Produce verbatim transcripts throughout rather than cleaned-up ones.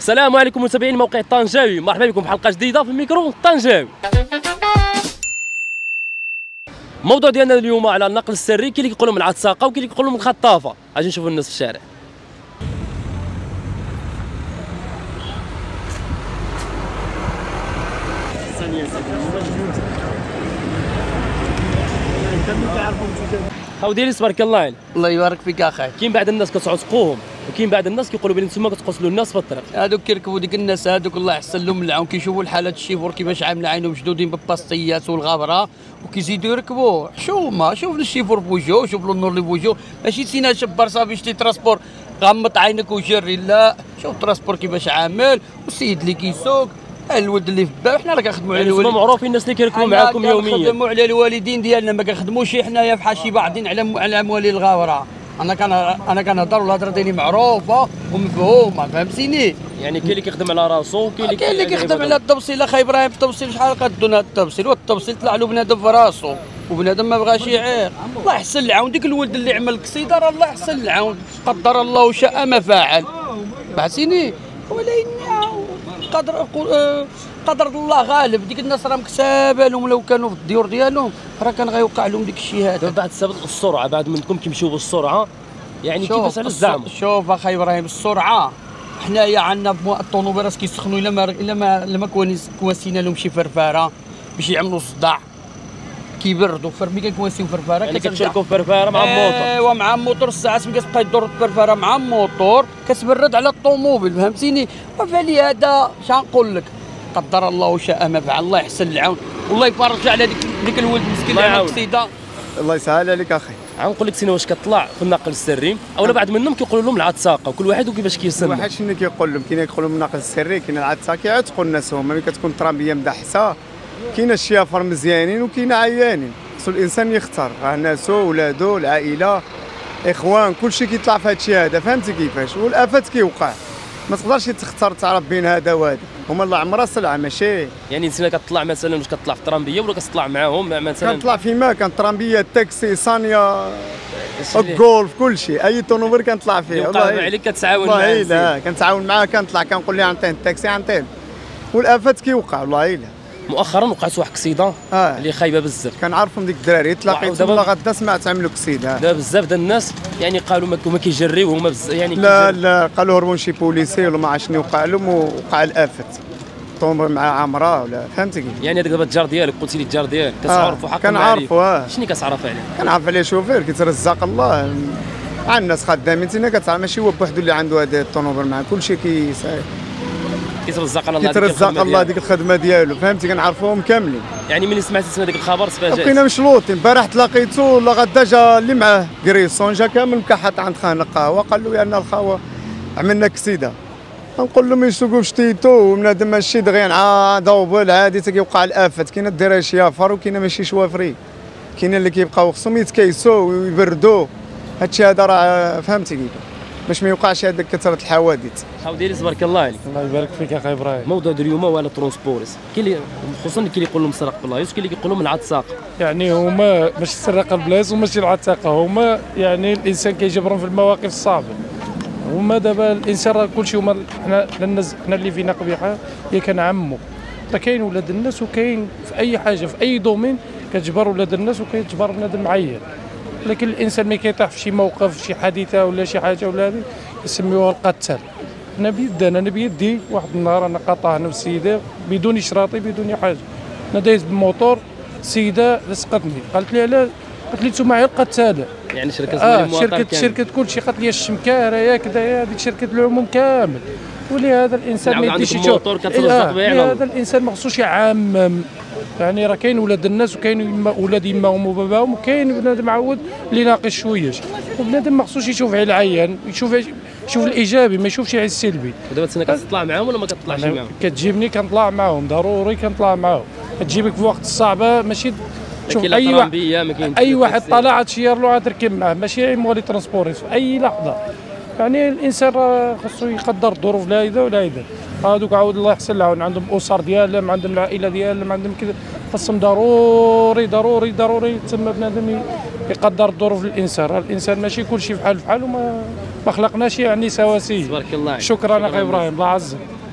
السلام عليكم متابعين موقع الطنجاوي، مرحبا بكم في حلقه جديده في الميكرو الطنجاوي. الموضوع ديالنا اليوم على النقل السري، كاين اللي كيقولوا من العتساقه وكاين اللي كيقولوا من الخطافه. اجي نشوفوا الناس في الشارع. هاو ديالي تبارك الله عليك. الله يبارك فيك اخاي. كاين بعض الناس كتعتقوهم وكاين بعض الناس كيقولوا بلي نتوما كتقتلوا الناس في الطريق. هذوك كيركبوا ديك الناس هذوك الله يحسن لهم العون، كيشوفوا الحالات الشيفور كيفاش عامله عينهم مشدودين بالباستيات والغابره وكيزيدوا يركبوا حشومه. شوف الشيفور بوجهه، شوف له النور اللي بوجهه، ماشي سينا شبر صافي شتي تراسبور غمض عينك وجري، لا شوف التراسبور كيفاش عامل والسيد اللي كيسوق الولد اللي في باب. حنا راه كنخدموا على الوالدين، معروفين الناس اللي كيركبوا معاكم يوميا. كنخدموا على الوالدين ديالنا، ما كنخدموش حنايا بحال شي بعضين على على موالي الغابره. انا كان انا كنهضر والهضره ديالي معروفه ومفهومه، فهمتيني؟ يعني كاين اللي كيخدم على راسو وكاين اللي اللي كيخدم على التبصيل. اخي ابراهيم التبصيل شحال قدونا التبصيل، والتبصيل طلع له بنادم في راسو وبنادم ما بغاش يعيق. الله يحسن العون ديك الولد اللي عمل القصيده، راه الله يحسن العون، قدر الله وشاء ما فعل، فهمتيني؟ ولكن قدر قدر الله غالب. ديك الناس راه مكسابه لهم، لو كانوا في الديور ديالهم راه كان غيوقع لهم ديك الشيء هذا. بعد سبب السرعه، بعد منكم كيمشيو بالسرعه، يعني كيفاش على الزعم؟ شوف اخي ابراهيم السرعه، حنايا عندنا الطونوبيلات كيسخنوا الا ما الا ما الا ما كواسينا لهم شي فرفاره باش يعملوا صداع، كيبردوا فرمي كنكواسيو فرفاره. يعني كتشاركوا فرفاره مع الموتور؟ ايوا مع الموتور. الساعات ملي كتبقى يدور الفرفاره مع الموتور كتبرد على الطوموبيل، فهمتيني؟ وفلهذا شنقول لك، قدر الله وشاء ما فعل. الله يحسن العون والله يفرج على ديك ديك الولد مسكين اللي عمل قصيده. الله يسهل عليك اخي. غنقول لك سينا واش كطلع في النقل السري اولا بعض منهم كيقولوا لهم العتساقه، وكل واحد وكيفاش كيسمى. كل واحد شنو كيقول لهم. كاين كيقولوا من النقل السري، كاين العتساقه كيعتقوا الناس هما ملي كتكون الترامبيه مدحسه. كاين الشيافر مزيانين وكاين عيانين، خصو الانسان يختار. راه ناسو ولادو العائله اخوان كلشي كيطلع في هذا الشيء هذا، فهمتي كيفاش؟ والافات كيوقع، ما تقدرش تختار تعرف بين هذا وهذا، هما الله عمرها سلعه ماشي. يعني انت كتطلع مثلا واش كتطلع في الترامبيه ولا كتطلع معاهم مثلا؟ كنطلع فيما كان ترامبيه، تاكسي، صانيه، الجولف، كلشي اي طونوبيل كنطلع فيه. والله عليك كتعاون معاه. والله لا كنتعاون معاه، كنطلع كنقول له عنطيه التاكسي عنطيه، والافات كيوقع والله الا. مؤخرا وقعت واحد القصيده آه. اللي خايبه بزاف، كنعرفهم ديك الدراري تلاقيتهم والله غدا سمعت عملوا قصيده. دابا بزاف ديال الناس يعني قالوا ما كيجريو هما يعني لا لا قالوا هربوا شي بوليسي ولا ما عرفت شنو وقع لهم، وقع الافت طومبل مع عمره ولا فهمتي كيف. يعني هذاك دابا الجار ديالك قلتي لي الجار ديالك كتعرفوا حق كنعرفوا. اه شنو كتعرف عليه؟ كنعرف عليه شوفير كيترزق الله مع الناس خدامين. انت كتعرف ماشي هو بوحدو اللي عنده هذا الطوموبيل، مع كلشي كي كيترزق الله كيترزق الله ديك الخدمه ديالو، فهمتي؟ كنعرفوهم كاملين. يعني ملي سمعتي سمع ديك الخبر تفاجأت؟ بقينا مشلوطين. البارح تلاقيتو ولا غدا جا اللي معاه كريسون جا كامل مكحط عند خان القهوه، قال له يا ان الخاوه عملنا كسيده. نقول لهم يسوقوا شتيتو وبنادم ماشي دغيا عا دوبل عادي تيوقع الافات. كاينه الدراري شيافر وكاينه ماشي شوافري، كاينه اللي كيبقاو خصهم يتكيسوا ويبردوا. هادشي هذا راه فهمتي كيف باش ما يوقعش هذاك كثره الحوادث. حاو ديالي تبارك الله عليك. الله يبارك فيك اخي ابراهيم. الموضوع ديال اليوم هو على الترونسبوريس، كاين اللي خصوصا كاين اللي يقول لهم سرق بلايص وكاين اللي كيقول لهم العتساق. يعني هما ماشي سرقه البلايص وماشي العتاقه، هما يعني الانسان كيجبرهم في المواقف الصعبه. هما دابا الانسان راه كلشي هما حنا الناس حنا اللي فينا قبيحه هي كنعمو. راه كاين ولاد الناس وكاين في اي حاجه في اي دومين كتجبر ولاد الناس وكيتجبر بنادم معين، لكن الانسان ملي كيطيح في شي موقف شي حادثه ولا شي حاجه ولا هذه يسميوها القتال. انا بيدنا انا بيدي واحد النهار انا قاطع انا والسيده بدون اشراطي بدون حاجه، انا دايز بالموطور، السيده لصقتني قالت لي علاش؟ قالت لي نتوما عيال قتاله. يعني شركه اه شركه شركه كلشي، قالت لي الشمكاره يا كذا يا هذيك شركه العموم كامل. ولهذا الانسان ما يديش يشوف هذا الانسان ما خصوش يعمم. يعني راه كاين ولاد الناس وكاين ولاد يماهم وباباهم وكاين بنادم معود اللي ناقص شويش، وبنادم ما خصوش يشوف على العيان، يشوف يشوف الايجابي ما يشوفش على السلبي. ودابا تسنى كتطلع معاهم ولا ما كتطلعش معاهم؟ كتجيبني كنطلع معاهم ضروري كنطلع معاهم. كتجيبك في وقت الصعبه ماشي شوف اي واحد اي واحد طلع تشير له تركب معاه، ماشي مولي ترونسبوريس في اي لحظه. يعني الانسان راه خصو يقدر الظروف لا هذا ولا هذا. هذوك عاود الله يحسن لهم عندهم اسر ديالهم، عندهم العائله ديالهم، عندهم كذا، خاصهم ضروري ضروري ضروري تسمى بنادم يقدر الظروف الانسان. الانسان ماشي كل شيء بحال بحال وما ما خلقناش يعني سواسيه. تبارك الله. شكرا اخي ابراهيم، الله يعزك.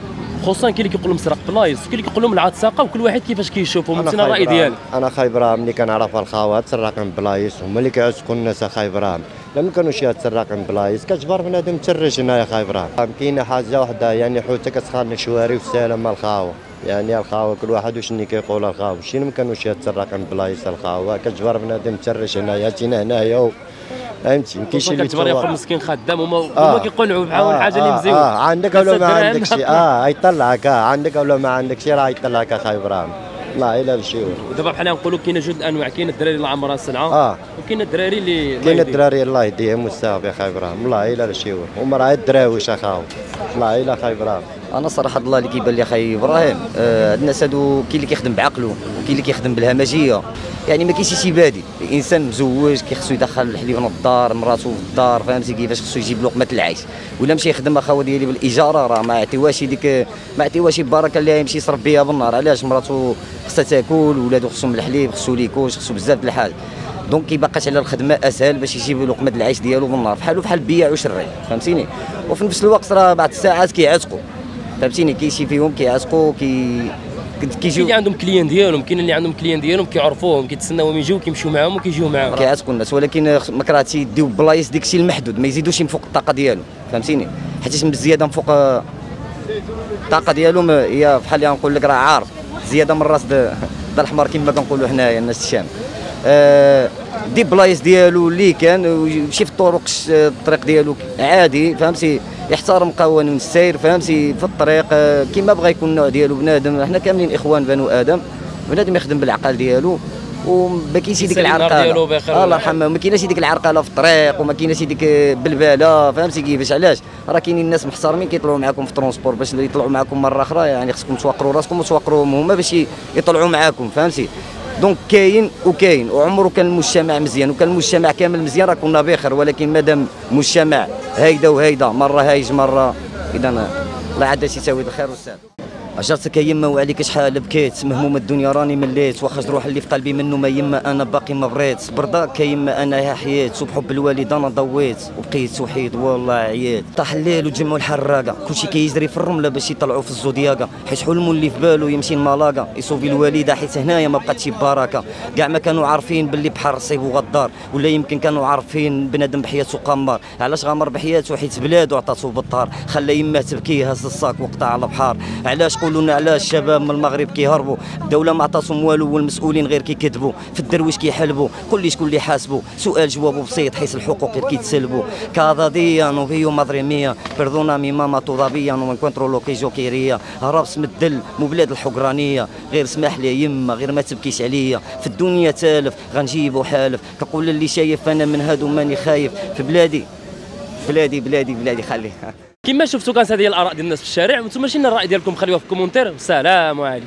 خصوصا كاين اللي كيقول لهم مسرق بلايص، كاين اللي كيقول لهم العاد ساقه، وكل واحد كيفاش كيشوفهم. انا مثلا الراي ديالي انا خاي ابراهيم اللي كنعرف الخوات سراقين بلايص هما اللي كيعتقوا الناس. خاي ابراهيم لما كانوا شي سراقين بلايص كتجبر بنادم تسرج هنايا. خاي ابراهيم كاينه حاجه وحده يعني حوته كتخانق شواري والسلام مع الخاوه، يعني الخاوه كل واحد وشني كيقول الخاوه شي ما كانوا شي سراقين بلايص الخاوه كتجبر بنادم تسرج هنايا. جينا هنايا فهمتي كاين شي اللي كتجبر ياخذ مسكين خدام هما هما كيقنعوا بحال حاجه اللي مزيونه. اه عندك ولا ما عندك شي اه يطلعك. اه عندك ولا ما عندك شي راه يطلعك. خاي ابراهيم الله الا الشيور. ودابا بحال نقولوا كاين جوج الانواع، كاين الدراري اللي عمرها سنعه اه وكاين الدراري اللي كاين الدراري الله يهديهم والصافي. خاي ابراهيم الله الا الشيور هما راه الدراويش اخاو الله الا. خاي ابراهيم انا صراحه الله اللي كيبان لي خاي ابراهيم آه الناس هادو كاين اللي كيخدم بعقله وكاين اللي كيخدم بالهمجيه. يعني ما كاينش شي بادي، الانسان مزوج كيخصو يدخل الحليب من الدار مراتو في الدار فهمتي كيفاش خصو يجيب لقمه العيش، ولا مشى يخدم اخاو ديالي بالاجاره راه ما عطيوهاش ديك ما عطيوهاش البركه اللي يمشي يصرف بها بالنهار. علاش؟ مراتو خصها تاكل، ولادو خصهم الحليب، خصو ليكوش، خصو بزاف د الحاجات. دونك كيبقاش على الخدمه اسهل باش يجيب لقمه العيش ديالو بالنهار، بحالو بحال البياع وشري فهمتيني. وفي نفس الوقت راه بعد الساعات كيعتقوا فهمتيني. كاين شي فيهم كيعتقوا كي كاين اللي عندهم كليان ديالهم، كاين اللي عندهم كليان ديالهم كيعرفوهم كيتسناوهم يجيو كيمشيو معاهم وكيجيو معاهم. كيعتقوا الناس، ولكن ما كرهتش يديو بلايص داكشي المحدود ما يزيدوش من فوق الطاقه ديالهم فهمتيني. حيت من الزياده من فوق الطاقه ديالهم هي بحال اللي نقول لك راه عار زياده من راس د الحمار كما كنقولوا حنايا الناس الشام. أه دي بلايص ديالو اللي كان ويمشي في الطرق الطريق ديالو عادي فهمتي، يحترم قوانين السير فهمتي في الطريق كما بغى يكون النوع ديالو بنادم. حنا كاملين اخوان بنو ادم، بنادم يخدم بالعقل ديالو وما كاينش ديك العرقله الله يرحمه، ما كايناش ديك العرقله في الطريق وما كايناش ديك بلباله فهمتي كيفاش. علاش؟ راه كاينين الناس محترمين كيطلعوا معاكم في ترونسبور باش يطلعوا معاكم مره اخرى، يعني خصكم توقروا راسكم وتوقروهم هما باش يطلعوا معاكم فهمتي. دونك كاين وكاين وعمره كان المجتمع مزيان وكان المجتمع كامل مزيان راه كنا بخير، ولكن مادام مجتمع هيدا وهيدا مره هايج مره اذا الله عاد شي يساوي الخير والسلام. عجرتك يما وعليك شحال بكيت مهموم الدنيا راني مليت، واخا جروح اللي في قلبي منه ما يما انا باقي ما بريت، برضاك يما انا يا حيات وبحب الوالد انا ضويت وبقيت وحيد والله عييت. طاح الليل وتجمعوا الحراقه كلشي كيجري في الرمله باش يطلعوا في الزودياقه، حيت حلمو اللي في بالو يمشي لمالاقا يصوفي الوالده حيت هنايا ما بقاتش بركه. كاع ما كانوا عارفين باللي بحر صيب وغدار، ولا يمكن كانوا عارفين بنادم بحياته قمار. علاش غامر بحياته؟ حيت بلادو عطاتو بالطار، خلى يماه تبكي هز الصاك وقطع على البحر. علاش؟ قولوا لنا علاش الشباب من المغرب كيهربوا؟ الدوله ما عطاتهم والو والمسؤولين غير كيكذبوا، في الدرويش كيحلبوا، قول لي شكون اللي حاسبوا؟ سؤال جوابه بسيط حيث الحقوق غير كيتسلبوا. كادا ديا نوفيو مدريميا بردونا مي ماما تضابيا نو انكونترو لو كيجو كيريا هربس من الدل مو بلاد الحقرانيه. غير اسمح لي يما غير ما تبكيش عليا، في الدنيا تالف غنجيبو حالف. كنقول اللي شايف انا من هادو ماني خايف، في بلادي بلادي بلادي بلادي خليها. كما شفتوا كانت هذه الاراء ديال الناس في الشارع، وانتم شنو الراي ديالكم خليوها في الكومونتير. والسلام عليكم.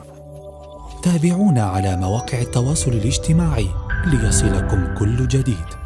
تابعونا على مواقع التواصل الاجتماعي ليصلكم كل جديد.